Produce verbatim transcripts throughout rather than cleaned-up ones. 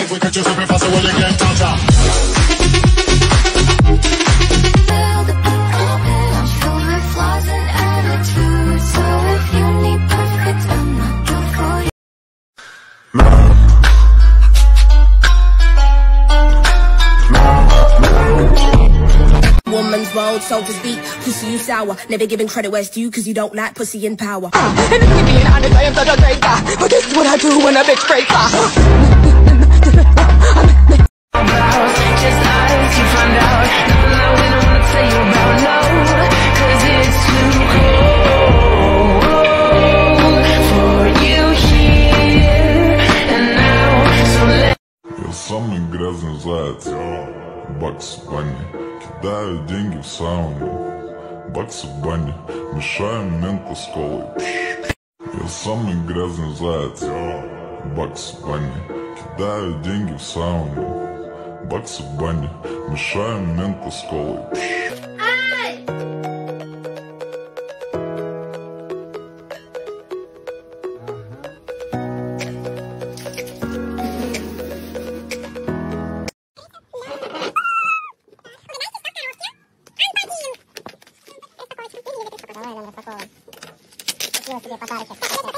If we catch you super fast, well, you can't touch her. Woman's world, so to speak. Pussy, you sour. Never giving credit where it's due, cause you don't like pussy in power. Uh, and if we being honest, I am such a traitor. But this is what I do when a bitch breaks her. Just lies, you find out. Nothing that we don't wanna tell you about, no. Cause it's too cold for you here and now. So let... Я самый грязный заяц, Бакс Банни. Кидаю деньги в сауну, Баксы Банни. Мешаем мента с колой. Я самый грязный заяц, Бакс Банни. Кидаю деньги в сауну, Баксы Банни. Мешаем мента с колой. Тебе подарки.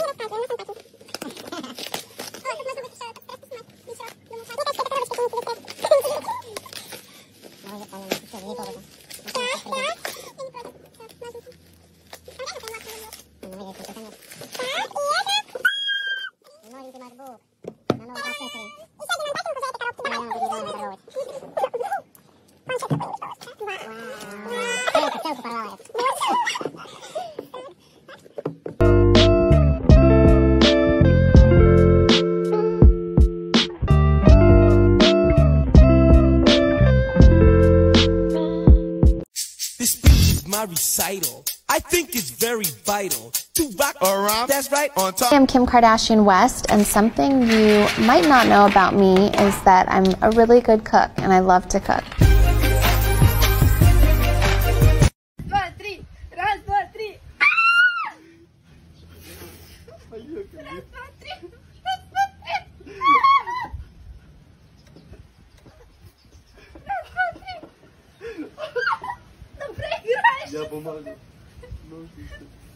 My recital, I think it's very vital to rock around. That's right. On top. I'm Kim Kardashian West, and something you might not know about me is that I'm a really good cook, and I love to cook. Два, три. Раз, два, три. Раз, два, три. Раз, два, три. Раз, два, три. Ну проиграешь. Я помогу.